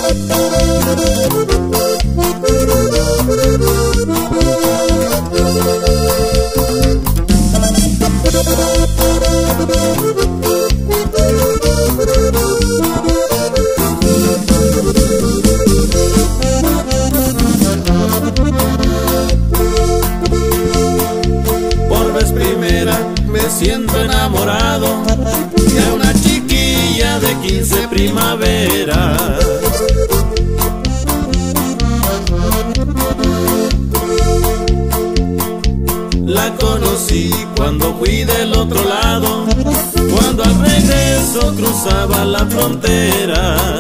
Por vez primera me siento enamorado de una chiquilla de 15 primaveras. La conocí cuando fui del otro lado, cuando al regreso cruzaba la frontera.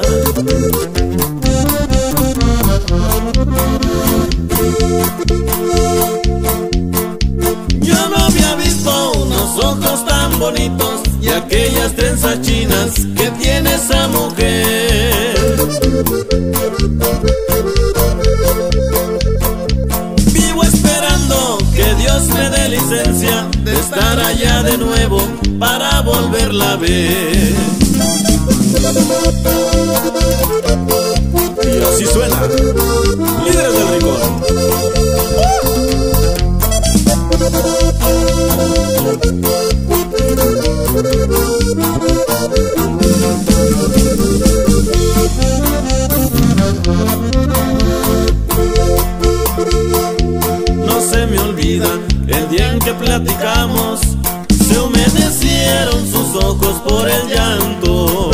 Yo no había visto unos ojos tan bonitos y aquellas trenzas chinas que tiene esa mujer. Vivo esperando que Dios me dé licencia de estar allá de nuevo para volverla a ver. Y así suena Líderes del Rincón. No se me olvida el día en que platicamos, se humedecieron sus ojos por el llanto.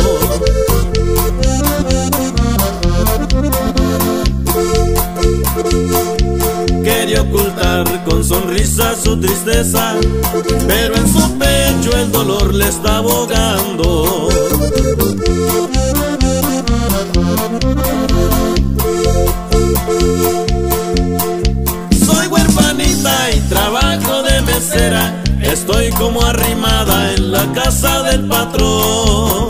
Quería ocultar con sonrisa su tristeza, pero en su pecho el dolor le está ahogando. Soy huerfanita y trabajo de mesera, estoy como arrimada en la casa del patrón.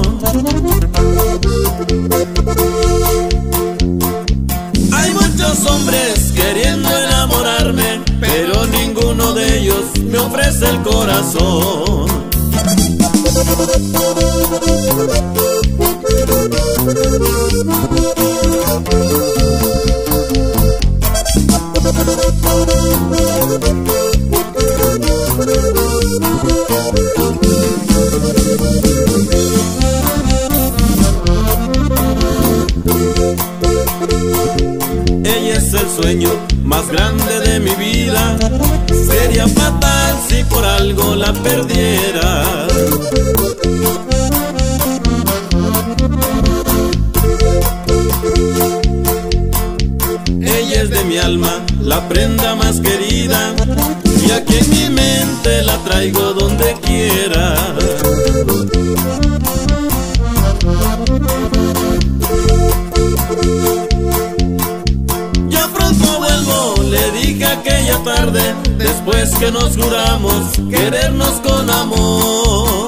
Hay muchos hombres queriendo enamorarme, pero ninguno de ellos me ofrece el corazón. Ella es el sueño más grande de mi vida, sería fatal si por algo la perdiera. Ella es de mi alma, la prenda más querida, y aquí en mi mente la traigo donde quiera. Ya pronto vuelvo, le dije aquella tarde, después que nos juramos querernos con amor.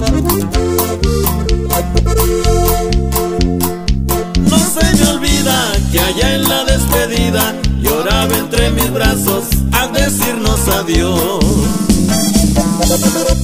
No se me olvida que allá en la despedida lloraba entre mis brazos al decirnos adiós.